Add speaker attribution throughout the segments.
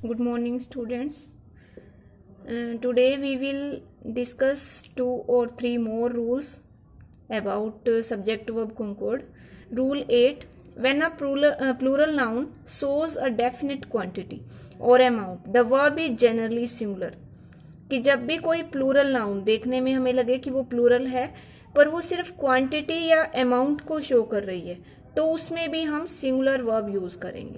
Speaker 1: Good morning, students. Today we will discuss 2 or 3 more rules about subject verb concord. Rule 8: when a plural noun shows a definite quantity or amount, the verb is generally singular. कि जब भी कोई plural noun देखने में हमें लगे कि वो प्लूरल है पर वो सिर्फ क्वांटिटी या अमाउंट को शो कर रही है, तो उसमें भी हम सिंगुलर वर्ब यूज करेंगे।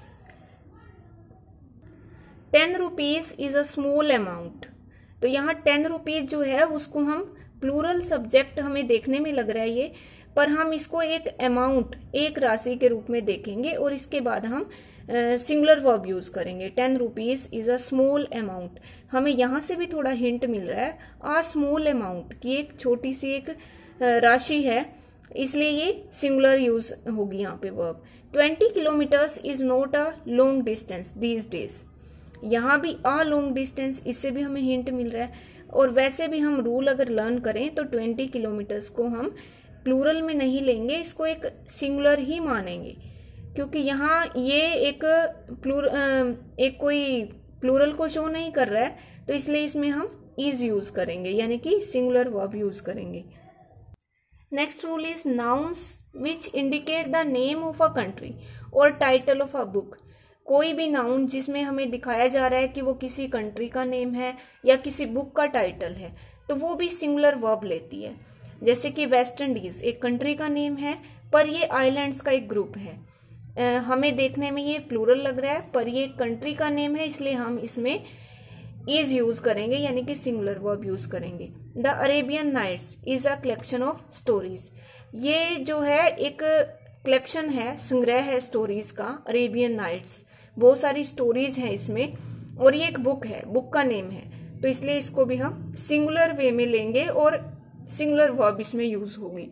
Speaker 1: 10 rupees is a small amount, तो यहाँ 10 रुपीज जो है उसको हम प्लूरल सब्जेक्ट हमें देखने में लग रहा है ये, पर हम इसको एक अमाउंट, एक राशि के रूप में देखेंगे और इसके बाद हम सिंगुलर वर्ब यूज करेंगे। 10 rupees is a small amount, हमें यहां से भी थोड़ा हिंट मिल रहा है आ स्मॉल अमाउंट की एक छोटी सी एक राशि है, इसलिए ये सिंगुलर यूज होगी यहाँ पे verb. 20 kilometres is not a long distance these days, यहाँ भी आ लॉन्ग डिस्टेंस, इससे भी हमें हिंट मिल रहा है। और वैसे भी हम रूल अगर लर्न करें तो 20 किलोमीटर्स को हम प्लूरल में नहीं लेंगे, इसको एक सिंगुलर ही मानेंगे, क्योंकि यहाँ ये एक कोई प्लूरल को शो नहीं कर रहा है, तो इसलिए इसमें हम इज यूज करेंगे, यानी कि सिंगुलर वर्ब यूज करेंगे। Next rule is nouns which indicate the name of a country और टाइटल ऑफ अ बुक। कोई भी नाउन जिसमें हमें दिखाया जा रहा है कि वो किसी कंट्री का नेम है या किसी बुक का टाइटल है, तो वो भी सिंगुलर वर्ब लेती है। जैसे कि वेस्ट इंडीज एक कंट्री का नेम है, पर ये आइलैंड्स का एक ग्रुप है। हमें देखने में ये प्लूरल लग रहा है, पर ये कंट्री का नेम है, इसलिए हम इसमें इज यूज करेंगे, यानी कि सिंगुलर वर्ब यूज करेंगे। The Arabian nights is a collection of stories, ये जो है एक कलेक्शन है, संग्रह है स्टोरीज का। अरेबियन नाइट्स बहुत सारी स्टोरीज हैं इसमें, और ये एक बुक है, बुक का नेम है, तो इसलिए इसको भी हम सिंगुलर वे में लेंगे और सिंगुलर वर्ब इसमें यूज होगी।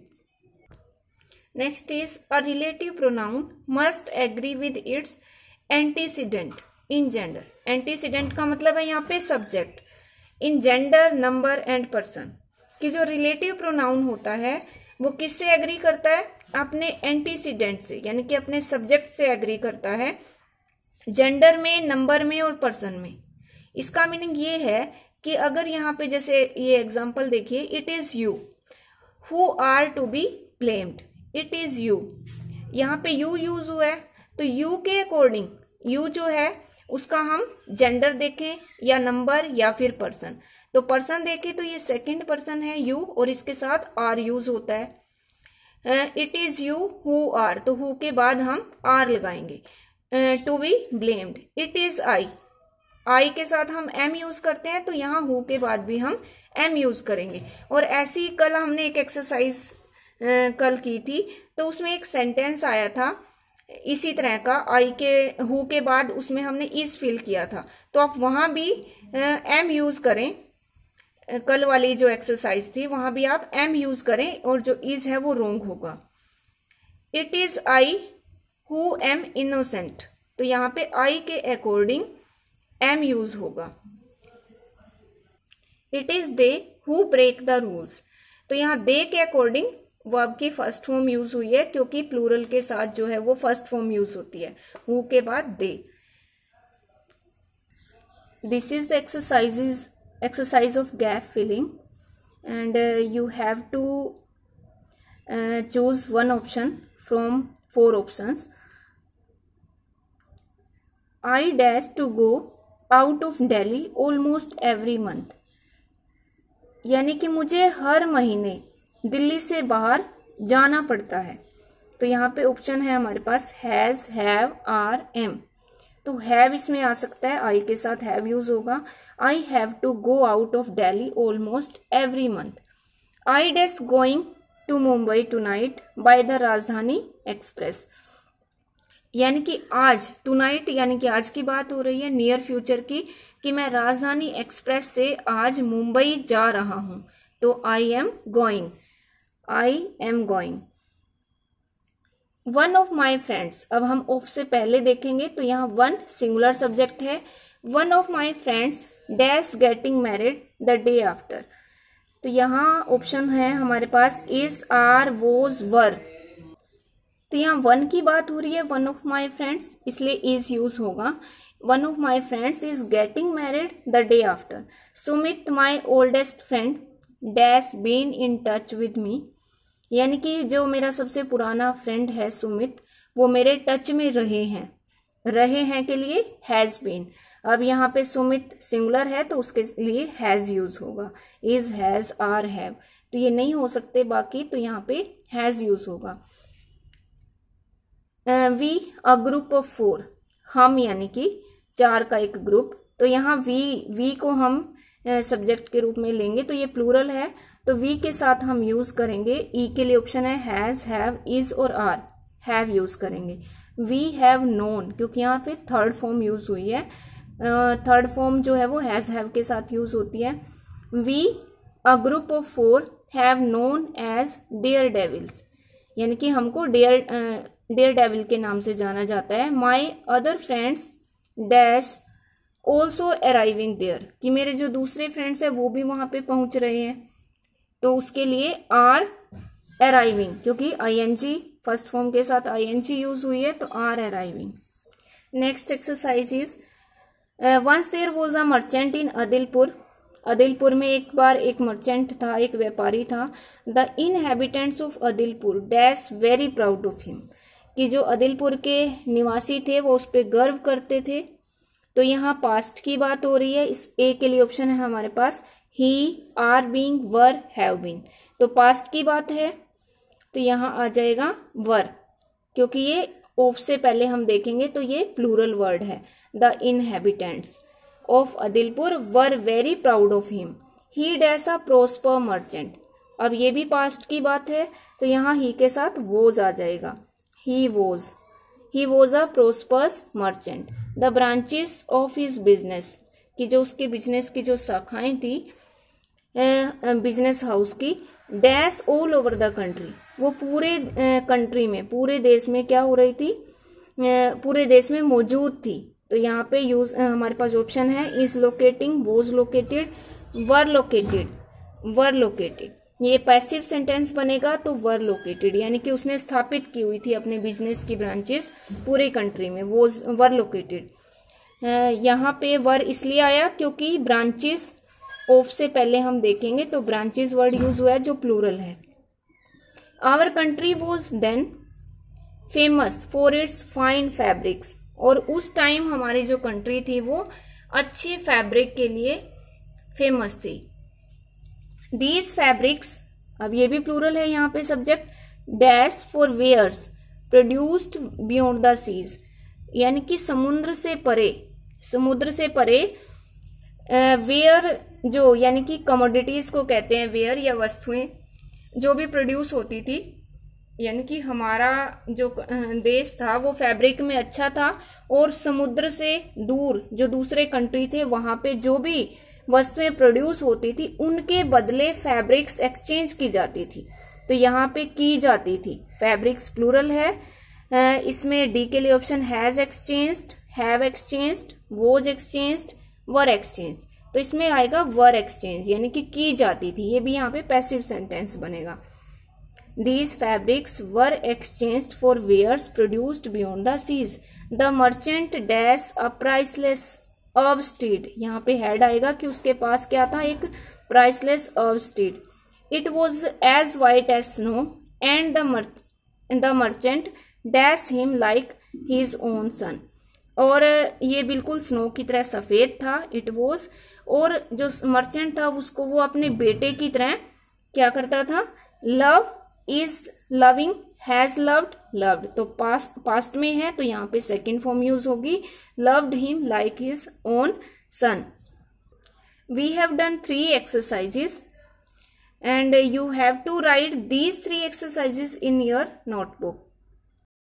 Speaker 1: Next is a relative pronoun must agree with its antecedent in gender. Antecedent का मतलब है यहाँ पे subject, in gender, number and person. कि जो रिलेटिव प्रोनाउन होता है वो किससे एग्री करता है? अपने एंटीसीडेंट से, यानी कि अपने सब्जेक्ट से एग्री करता है, जेंडर में, नंबर में और पर्सन में। इसका मीनिंग ये है कि अगर यहाँ पे जैसे ये एग्जांपल देखिए, it is you who are to be blamed, it is you, यहाँ पे यू यूज हुआ है, तो यू के अकॉर्डिंग यू जो है उसका हम जेंडर देखें या नंबर या फिर पर्सन, तो पर्सन देखें तो ये सेकंड पर्सन है यू, और इसके साथ आर यूज होता है। It is you who are, तो हु के बाद हम आर लगाएंगे। To be blamed, it is I के साथ हम एम यूज करते हैं, तो यहाँ हु के बाद भी हम एम यूज करेंगे। और ऐसी कल हमने एक एक्सरसाइज कल की थी, तो उसमें एक सेंटेंस आया था इसी तरह का, आई के हु के बाद उसमें हमने इज फिल किया था, तो आप वहां भी एम यूज करें। कल वाली जो एक्सरसाइज थी वहां भी आप एम यूज करें, और जो इज है वो रोंग होगा। It is I who am innocent, तो यहाँ पे आई के अकॉर्डिंग एम यूज होगा। It is they who break the rules, तो यहाँ दे के अकॉर्डिंग वर्ब की फर्स्ट फॉर्म यूज हुई है, क्योंकि प्लूरल के साथ जो है वो फर्स्ट फॉर्म यूज होती है, हु के बाद they. This is the exercise of gap filling, and you have to choose one option from 4 options. I dash to go out of Delhi almost every month, यानी कि मुझे हर महीने दिल्ली से बाहर जाना पड़ता है। तो यहाँ पे ऑप्शन है हमारे पास हैज, हैव, आर, एम। तो हैव इसमें आ सकता है, आई के साथ हैव यूज होगा। I have to go out of Delhi almost every month. I dash going to Mumbai tonight by the Rajdhani express, यानी कि आज, टुनाइट यानी कि आज की बात हो रही है, नियर फ्यूचर की, कि मैं राजधानी एक्सप्रेस से आज मुंबई जा रहा हूं, तो I am going, I am going. One of my friends, अब हम ऑफ से पहले देखेंगे, तो यहाँ वन सिंगुलर सब्जेक्ट है। One of my friends dash getting married the day after, तो यहाँ ऑप्शन है हमारे पास इज, आर, वोज, वर। तो यहाँ वन की बात हो रही है, वन ऑफ माई फ्रेंड्स, इसलिए इज यूज होगा। One of my friends is getting married the day after. Sumit my oldest friend dash been in touch with me, यानी कि जो मेरा सबसे पुराना फ्रेंड है सुमित, वो मेरे टच में रहे हैं के लिए हैज बीन। अब यहाँ पे सुमित सिंगुलर है तो उसके लिए हैज यूज होगा, इज, हैज, आर, हैव, तो ये नहीं हो सकते बाकी, तो यहाँ पे हैज यूज होगा। वी अ ग्रुप ऑफ 4, हम यानी कि 4 का एक ग्रुप, तो यहाँ वी को हम सब्जेक्ट के रूप में लेंगे, तो ये प्लूरल है, तो वी के साथ हम यूज करेंगे। ई के लिए ऑप्शन है हैज, हैव, इज और आर, हैव यूज करेंगे। वी हैव नोन, क्योंकि यहाँ पे थर्ड फॉर्म यूज हुई है, थर्ड फॉर्म जो है वो हैज, हैव के साथ यूज होती है। We a group of 4 have known as daredevils, यानी कि हमको डेयर डेविल के नाम से जाना जाता है। My other friends dash also arriving there, कि मेरे जो दूसरे फ्रेंड्स है वो भी वहां पे पहुंच रहे हैं, तो उसके लिए आर अराइविंग, क्योंकि आईएनजी फर्स्ट फॉर्म के साथ आईएनजी यूज हुई है, तो are arriving. Next exercise is once there was a merchant in Adilpur. Adilpur में एक बार एक मर्चेंट था, एक व्यापारी था। The inhabitants of Adilpur dash very proud of him, कि जो अदिलपुर के निवासी थे वो उस पर गर्व करते थे। तो यहाँ पास्ट की बात हो रही है, इस ए के लिए ऑप्शन है हमारे पास ही, are being, were, have been, तो पास्ट की बात है, तो यहाँ आ जाएगा वर, क्योंकि ये ऑफ से पहले हम देखेंगे तो ये प्लूरल वर्ड है। The inhabitants of Adilpur were very proud of him, he dash a prosper merchant. अब ये भी पास्ट की बात है, तो यहाँ ही के साथ वोज आ जाएगा, he was a prosperous merchant. The branches of his business, कि जो उसके बिजनेस की जो शाखाएं थी बिजनेस हाउस की, dash all over the country, वो पूरे कंट्री में, पूरे देश में क्या हो रही थी, पूरे देश में मौजूद थी। तो यहाँ पे यूज हमारे पास ऑप्शन है is locating, was located, were located. ये पैसिव सेंटेंस बनेगा तो वर लोकेटेड, यानी कि उसने स्थापित की हुई थी अपने बिजनेस की ब्रांचेस पूरे कंट्री में, वॉज वर लोकेटेड। यहाँ पे वर इसलिए आया क्योंकि ब्रांचेस ऑफ से पहले हम देखेंगे तो ब्रांचेस वर्ड यूज हुआ है जो प्लूरल है। Our country was then famous for its fine fabrics, और उस टाइम हमारी जो कंट्री थी वो अच्छे फैब्रिक के लिए फेमस थी। दीज फैब्रिक्स, अब ये भी प्लूरल है यहाँ पे subject, dash for wares produced beyond the seas, यानी कि समुद्र से परे वेयर जो, यानी कि कमोडिटीज को कहते हैं वेयर, या वस्तुएं जो भी प्रोड्यूस होती थी, यानी कि हमारा जो देश था वो फैब्रिक में अच्छा था, और समुद्र से दूर जो दूसरे कंट्री थे वहां पे जो भी वस्तुएं प्रोड्यूस होती थी उनके बदले फैब्रिक्स एक्सचेंज की जाती थी, तो यहाँ पे की जाती थी। फैब्रिक्स प्लूरल है, इसमें डी के लिए option has exchanged, have exchanged, was exchanged, were exchange, तो इसमें आएगा वर एक्सचेंज, यानी कि की जाती थी, ये भी यहाँ पे पैसिव सेंटेंस बनेगा। These fabrics were exchanged for wares produced beyond the seas. The merchant dash a priceless herb steed. यहाँ पे head आएगा कि उसके पास क्या था, एक priceless herb steed. It was as white as snow, and the merchant dashed him like his own son. और ये बिल्कुल स्नो की तरह सफेद था, इट वॉज, और जो मर्चेंट था उसको वो अपने बेटे की तरह क्या करता था, love is loving, has loved, loved, तो पास्ट में है तो यहाँ पे सेकेंड फॉर्म यूज होगी, loved him like his own son. We have done 3 exercises and you have to write these 3 exercises in your notebook.